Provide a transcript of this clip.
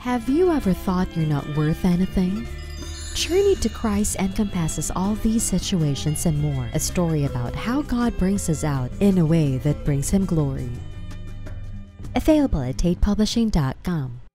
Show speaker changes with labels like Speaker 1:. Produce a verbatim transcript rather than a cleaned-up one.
Speaker 1: Have you ever thought you're not worth anything? Journey to Christ encompasses all these situations and more. A story about how God brings us out in a way that brings Him glory. Available at tate publishing dot com.